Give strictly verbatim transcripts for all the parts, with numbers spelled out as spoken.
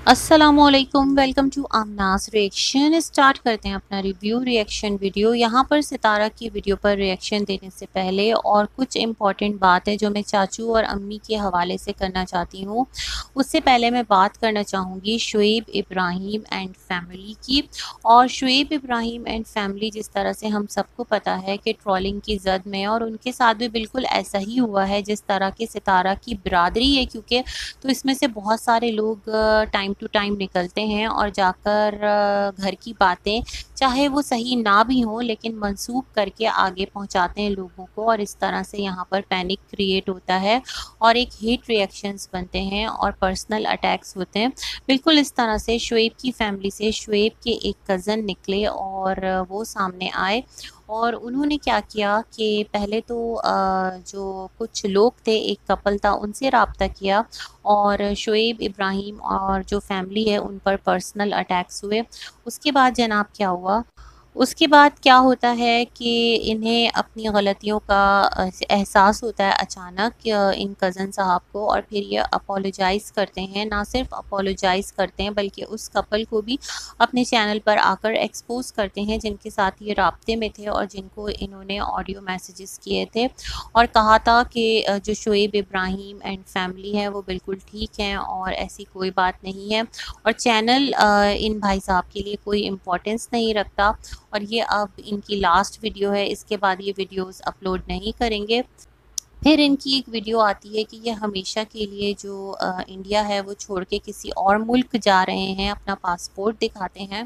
अस्सलाम वालेकुम, welcome to Aamnas reaction. Start करते हैं अपना रिव्यू रिएक्शन वीडियो। यहाँ पर सितारा की वीडियो पर रिएक्शन देने से पहले और कुछ इम्पॉर्टेंट बात है जो मैं चाचू और अम्मी के हवाले से करना चाहती हूँ। उससे पहले मैं बात करना चाहूँगी शुएब इब्राहिम एंड फैमिली की। और शुएब इब्राहिम एंड फैमिली, जिस तरह से हम सबको पता है कि ट्रोलिंग की जद में, और उनके साथ भी बिल्कुल ऐसा ही हुआ है जिस तरह की सितारा की बिरादरी है, क्योंकि तो इसमें से बहुत सारे लोग टाइम टू टाइम निकलते हैं और जाकर घर की बातें, चाहे वो सही ना भी हों, लेकिन मंसूब करके आगे पहुंचाते हैं लोगों को, और इस तरह से यहाँ पर पैनिक क्रिएट होता है और एक हेट रिएक्शंस बनते हैं और पर्सनल अटैक्स होते हैं। बिल्कुल इस तरह से शुएब की फैमिली से शुएब के एक कज़न निकले और वो सामने आए, और उन्होंने क्या किया कि पहले तो जो कुछ लोग थे, एक कपल था, उनसे रब्ता किया और शुएब इब्राहिम और जो फैमिली है उन पर पर्सनल अटैक्स हुए। उसके बाद जनाब क्या हुआ, उसके बाद क्या होता है कि इन्हें अपनी गलतियों का एहसास होता है अचानक इन कज़न साहब को, और फिर ये अपोलोजाइज़ करते हैं। ना सिर्फ अपोलोजाइज़ करते हैं बल्कि उस कपल को भी अपने चैनल पर आकर एक्सपोज करते हैं जिनके साथ ये राब्ते में थे और जिनको इन्होंने ऑडियो मैसेजेस किए थे, और कहा था कि जो शुएब इब्राहिम एंड फैमिली है वो बिल्कुल ठीक हैं और ऐसी कोई बात नहीं है, और चैनल इन भाई साहब के लिए कोई इम्पोर्टेंस नहीं रखता, और ये अब इनकी लास्ट वीडियो है, इसके बाद ये वीडियोस अपलोड नहीं करेंगे। फिर इनकी एक वीडियो आती है कि ये हमेशा के लिए जो आ, इंडिया है वो छोड़ के किसी और मुल्क जा रहे हैं, अपना पासपोर्ट दिखाते हैं।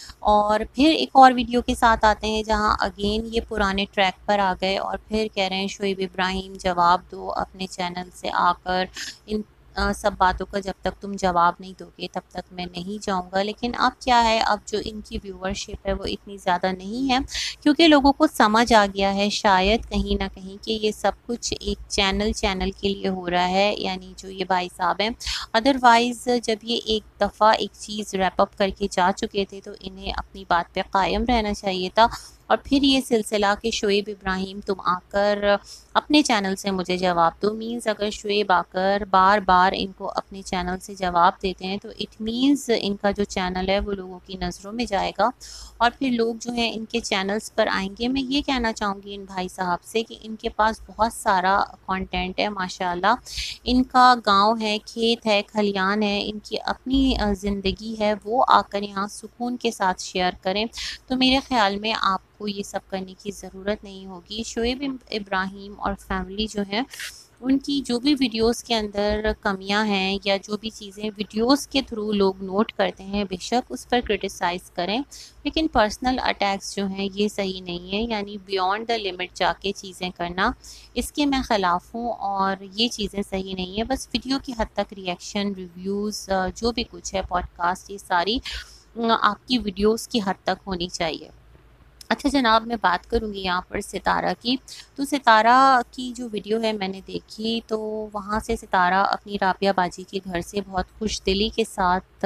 और फिर एक और वीडियो के साथ आते हैं जहां अगेन ये पुराने ट्रैक पर आ गए और फिर कह रहे हैं शुएब इब्राहिम जवाब दो अपने चैनल से आकर, इन आ, सब बातों का जब तक तुम जवाब नहीं दोगे तब तक मैं नहीं जाऊंगा। लेकिन अब क्या है, अब जो इनकी व्यूअरशिप है वो इतनी ज़्यादा नहीं है, क्योंकि लोगों को समझ आ गया है शायद कहीं ना कहीं कि ये सब कुछ एक चैनल चैनल के लिए हो रहा है, यानी जो ये भाई साहब हैं। अदरवाइज़ जब ये एक दफ़ा एक चीज़ रैप अप करके जा चुके थे तो इन्हें अपनी बात पे कायम रहना चाहिए था, और फिर ये सिलसिला कि शुएब इब्राहिम तुम आकर अपने चैनल से मुझे जवाब दो, मीन्स अगर शुएब आकर बार बार इनको अपने चैनल से जवाब देते हैं तो इट मीन्स इनका जो चैनल है वो लोगों की नज़रों में जाएगा, और फिर लोग जो हैं इनके चैनल्स पर आएंगे। मैं ये कहना चाहूँगी इन भाई साहब से कि इनके पास बहुत सारा कंटेंट है माशाल्लाह, इनका गांव है, खेत है, खलियान है, इनकी अपनी ज़िंदगी है, वो आकर यहाँ सुकून के साथ शेयर करें। तो मेरे ख़्याल में आपको ये सब करने की ज़रूरत नहीं होगी। शुएब इब्राहिम और फैमिली जो है उनकी जो भी वीडियोस के अंदर कमियां हैं या जो भी चीज़ें वीडियोस के थ्रू लोग नोट करते हैं, बेशक उस पर क्रिटिसाइज़ करें, लेकिन पर्सनल अटैक्स जो हैं ये सही नहीं है, यानी बियॉन्ड द लिमिट जाके चीज़ें करना, इसके मैं ख़िलाफ़ हूँ और ये चीज़ें सही नहीं है। बस वीडियो की हद तक रिएक्शन, रिव्यूज़, जो भी कुछ है, पॉडकास्ट, ये सारी आपकी वीडियोस की हद तक होनी चाहिए। अच्छा जनाब, मैं बात करूँगी यहाँ पर सितारा की। तो सितारा की जो वीडियो है मैंने देखी, तो वहाँ से सितारा अपनी राबिया बाजी के घर से बहुत खुश दिली के साथ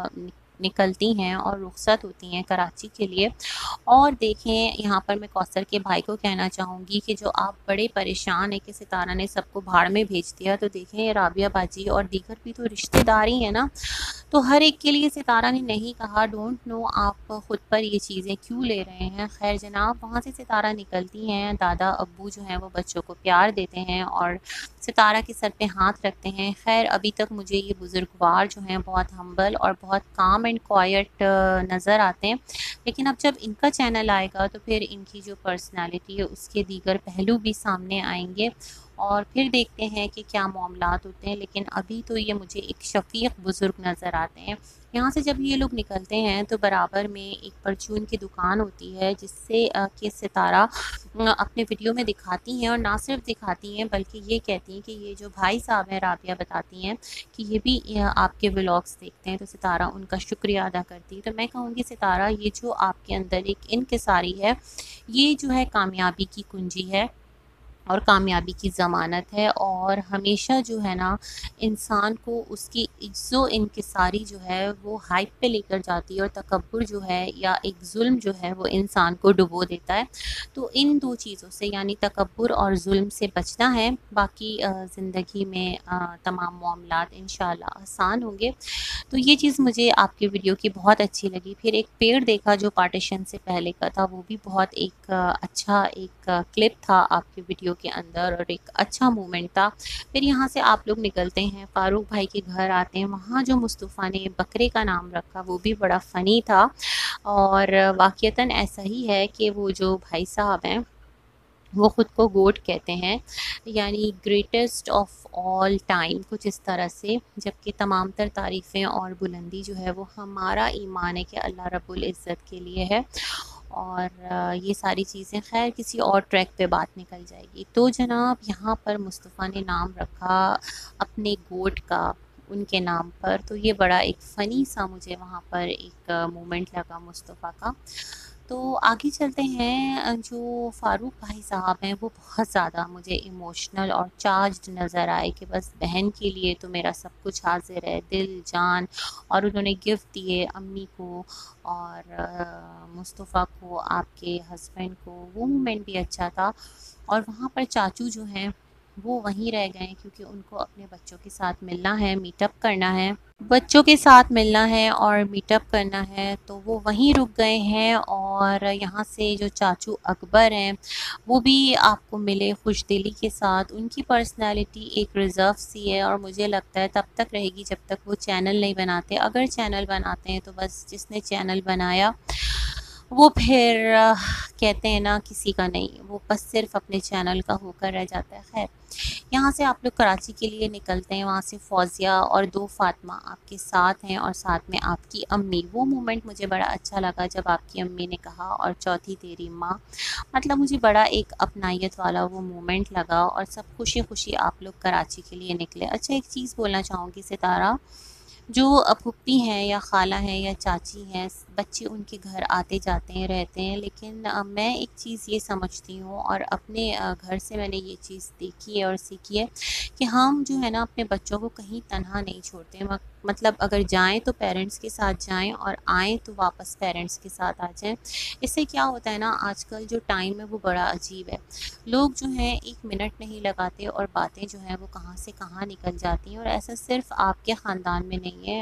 निकलती हैं और रुखसत होती हैं कराची के लिए। और देखें, यहाँ पर मैं कौसर के भाई को कहना चाहूँगी कि जो आप बड़े परेशान हैं कि सितारा ने सबको भाड़ में भेज दिया, तो देखें राबिया बाजी और दीगर भी तो रिश्तेदारी है ना, तो हर एक के लिए सितारा ने नहीं कहा। डोंट नो आप ख़ुद पर ये चीज़ें क्यों ले रहे हैं। खैर जनाब, वहाँ से सितारा निकलती हैं, दादा अब्बू जो हैं वो बच्चों को प्यार देते हैं और सितारा के सर पे हाथ रखते हैं। खैर अभी तक मुझे ये बुज़ुर्गवार जो हैं बहुत हम्बल और बहुत काम एंड क्वाइट नज़र आते हैं, लेकिन अब जब इनका चैनल आएगा तो फिर इनकी जो पर्सनालिटी है उसके दीगर पहलू भी सामने आएंगे, और फिर देखते हैं कि क्या मामलात होते हैं। लेकिन अभी तो ये मुझे एक शफीक बुज़ुर्ग नज़र आते हैं। यहाँ से जब ये लोग निकलते हैं तो बराबर में एक परचून की दुकान होती है, जिससे कि सितारा अपने वीडियो में दिखाती हैं, और ना सिर्फ दिखाती हैं बल्कि ये कहती हैं कि ये जो भाई साहब हैं, राबिया बताती हैं कि ये भी आपके व्लॉग्स देखते हैं, तो सितारा उनका शुक्रिया अदा करती है। तो मैं कहूँगी सितारा, ये जो आपके अंदर एक इनकिसारी है, ये जो है कामयाबी की कुंजी है, اور کامیابی کی ضمانت ہے، اور ہمیشہ جو ہے نا انسان کو اس کی عجز و انکساری جو ہے وہ ہائپ پہ لے کر جاتی ہے، اور تکبر جو ہے یا ایک ظلم جو ہے وہ انسان کو ڈبو دیتا ہے۔ تو ان دو چیزوں سے یعنی تکبر اور ظلم سے بچنا ہے، باقی زندگی میں تمام معاملات انشاءاللہ آسان ہوں گے۔ تو یہ چیز مجھے آپ کی ویڈیو کی بہت اچھی لگی۔ پھر ایک پیڑ دیکھا جو پارٹیشن سے پہلے کا تھا، وہ بھی بہت ایک اچھا ایک کلپ تھا آپ کی ویڈیو کے اندر، اور ایک اچھا مومنٹ تھا۔ پھر یہاں سے آپ لوگ نکلتے ہیں فاروق بھائی کے گھر آتے ہیں، وہاں جو مصطفیٰ نے بکرے کا نام رکھا وہ بھی بڑا فنی تھا، اور واقعتاً ایسا ہی ہے کہ وہ جو بھائی صاحب ہیں وہ خود کو گوٹ کہتے ہیں، یعنی گریٹسٹ آف آل ٹائم، کچھ اس طرح سے، جبکہ تمام تر تعریفیں اور بلندی جو ہے وہ ہمارا ایمان ہے کہ اللہ رب العزت کے لیے ہے۔ اور یہ ساری چیزیں خیر کسی اور ٹریک پہ بات نکل جائے گی۔ تو جناب یہاں پر مصطفیٰ نے نام رکھا اپنے گوٹ کا ان کے نام پر، تو یہ بڑا ایک فنی سا مجھے وہاں پر ایک مومنٹ لگا مصطفیٰ کا۔ تو آگے چلتے ہیں، جو فاروق بھائی صاحب ہیں وہ بہت زیادہ مجھے ایموشنل اور چارجڈ نظر آئے کہ بس بہن کے لیے تو میرا سب کچھ حاضر ہے، دل جان، اور انہوں نے گفٹ دیے امی کو اور مصطفیٰ کو، آپ کے ہسبینڈ کو، وہ مومنٹ بھی اچھا تھا۔ اور وہاں پر چاچو جو ہیں وہ وہیں رہ گئے کیونکہ ان کو اپنے بچوں کے ساتھ ملنا ہے، میٹ اپ کرنا ہے، بچوں کے ساتھ ملنا ہے اور میٹ اپ کرنا ہے، تو وہ وہیں رک گئے ہیں۔ اور یہاں سے جو چاچو اکبر ہیں وہ بھی آپ کو ملے خوش دلی کے ساتھ، ان کی پرسنالٹی ایک ریزرو سی ہے، اور مجھے لگتا ہے تب تک رہے گی جب تک وہ چینل نہیں بناتے۔ اگر چینل بناتے ہیں تو بس جس نے چینل بنایا وہ پھر کہتے ہیں نا کسی کا نہیں، وہ بس صرف اپنے چینل کا ہو کر رہ جاتا ہے۔ خیر یہاں سے آپ لوگ کراچی کے لیے نکلتے ہیں، وہاں سے فوزیہ اور دو فاطمہ آپ کے ساتھ ہیں، اور ساتھ میں آپ کی امی۔ وہ مومنٹ مجھے بڑا اچھا لگا جب آپ کی امی نے کہا اور چوتھی تیری ماں، مطلب مجھے بڑا ایک اپنائیت والا وہ مومنٹ لگا، اور سب خوشی خوشی آپ لوگ کراچی کے لیے نکلے۔ اچھا ایک چیز بولنا چاہوں گی ستارہ، جو پھپھی ہیں یا خالہ ہیں یا چاچی ہیں، بچے ان کے گھر آتے جاتے ہیں رہتے ہیں، لیکن میں ایک چیز یہ سمجھتی ہوں اور اپنے گھر سے میں نے یہ چیز دیکھی ہے اور سیکھی ہے کہ ہم جو ہے نا اپنے بچوں کو کہیں تنہا نہیں چھوڑتے، مطلب اگر جائیں تو پیرنٹس کے ساتھ جائیں اور آئیں تو واپس پیرنٹس کے ساتھ آ جائیں۔ اس سے کیا ہوتا ہے نا آج کل جو ٹائم ہے وہ بڑا عجیب ہے، لوگ جو ہیں ایک منٹ نہیں لگاتے اور باتیں جو ہیں وہ کہاں سے کہاں نکل جاتی ہیں، اور ایسا صرف آپ کے خاندان میں نہیں ہے،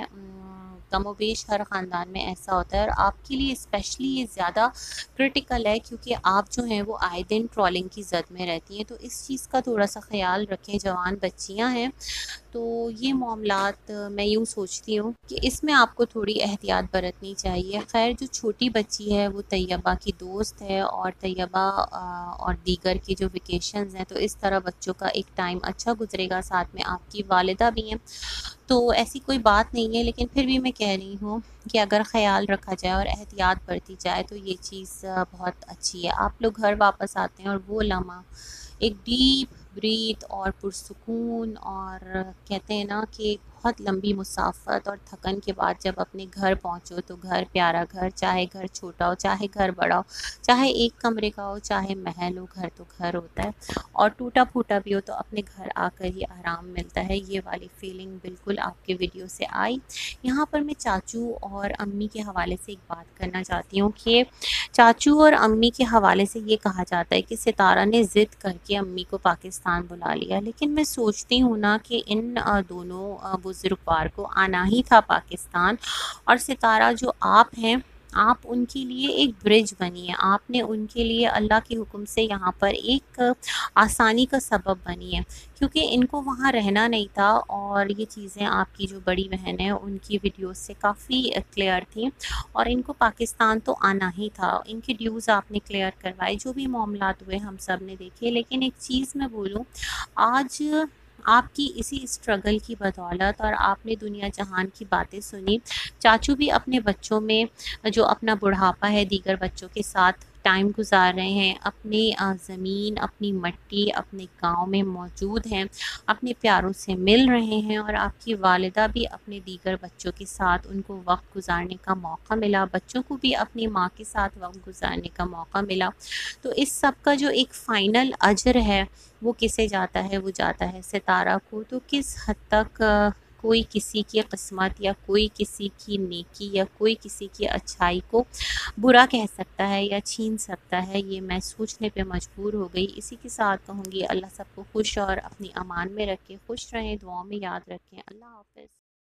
کم و بیش ہر خاندان میں ایسا ہوتا ہے، اور آپ کے لیے اسپیشلی یہ زیادہ کرٹیکل ہے کیونکہ آپ جو ہیں وہ آئے دن ٹرولنگ کی زد میں رہتی ہیں، تو اس چیز کا تھوڑا سا خیال رکھیں، جوان بچیاں ہیں تو یہ معاملات میں یوں سوچتی ہوں کہ اس میں آپ کو تھوڑی احتیاط برتنی چاہیے۔ خیر جو چھوٹی بچی ہے وہ طیبہ کی دوست ہے، اور طیبہ اور دیگر کی جو ویکیشنز ہیں تو اس طرح بچوں کا ایک ٹائم اچھا گزرے گا، ساتھ میں آپ کی والدہ بھی ہیں، تو ایسی کوئی بات نہیں ہے، لیکن پھر بھی میں کہہ رہی ہوں کہ اگر خیال رکھا جائے اور احتیاط برتی جائے تو یہ چیز بہت اچھی ہے۔ آپ لوگ گھر واپس آتے ہیں اور وہ لمحہ ایک ڈیپ بریتھ اور پرسکون، اور کہتے ہیں نا کہ بہت لمبی مسافت اور تھکن کے بعد جب اپنے گھر پہنچو تو گھر پیارا گھر، چاہے گھر چھوٹا ہو چاہے گھر بڑا ہو، چاہے ایک کمرے کا ہو چاہے محل ہو، گھر تو گھر ہوتا ہے، اور ٹوٹا پھوٹا بھی ہو تو اپنے گھر آ کر ہی آرام ملتا ہے۔ یہ والی فیلنگ بالکل آپ کے ویڈیو سے آئی۔ یہاں پر میں چاچو اور امی کے حوالے سے ایک بات کرنا چاہتی ہوں کہ چاچو اور امی کے حوالے سے یہ کہا جاتا ہے کہ ستارہ نے ضد کر کے امی کو پاکستان بلا لیا، لیکن میں سوچتی ہوں نا کہ ان دونوں بزرگوار کو آنا ہی تھا پاکستان، اور ستارہ جو آپ ہیں آپ ان کے لیے ایک برج بنی ہے، آپ نے ان کے لیے اللہ کے حکم سے یہاں پر ایک آسانی کا سبب بنی ہے، کیونکہ ان کو وہاں رہنا نہیں تھا، اور یہ چیزیں آپ کی جو بڑی بہن ہے ان کی ویڈیوز سے کافی کلیئر تھیں، اور ان کو پاکستان تو آنا ہی تھا، ان کے ڈیوز آپ نے کلیئر کروائے، جو بھی معاملات ہوئے ہم سب نے دیکھے۔ لیکن ایک چیز میں بولوں، آج آپ کی اسی اسٹرگل کی بدولت اور آپ نے دنیا جہان کی باتیں سنی، چاچو بھی اپنے بچوں میں جو اپنا بڑھاپا ہے دیگر بچوں کے ساتھ ٹائم گزار رہے ہیں، اپنی زمین، اپنی مٹی، اپنے گاؤں میں موجود ہیں، اپنے پیاروں سے مل رہے ہیں، اور آپ کی والدہ بھی اپنے دیگر بچوں کے ساتھ ان کو وقت گزارنے کا موقع ملا، بچوں کو بھی اپنی ماں کے ساتھ وقت گزارنے کا موقع ملا، تو اس سب کا جو ایک فائنل اجر ہے وہ کسے جاتا ہے؟ وہ جاتا ہے ستارہ کو۔ تو کس حد تک کوئی کسی کی قسمت یا کوئی کسی کی نیکی یا کوئی کسی کی اچھائی کو برا کہہ سکتا ہے یا چھین سکتا ہے، یہ میں سوچنے پہ مجبور ہو گئی۔ اسی کے ساتھ کہوں گی اللہ سب کو خوش اور اپنی امان میں رکھے، خوش رہیں، دعاؤں میں یاد رکھیں۔ اللہ حافظ۔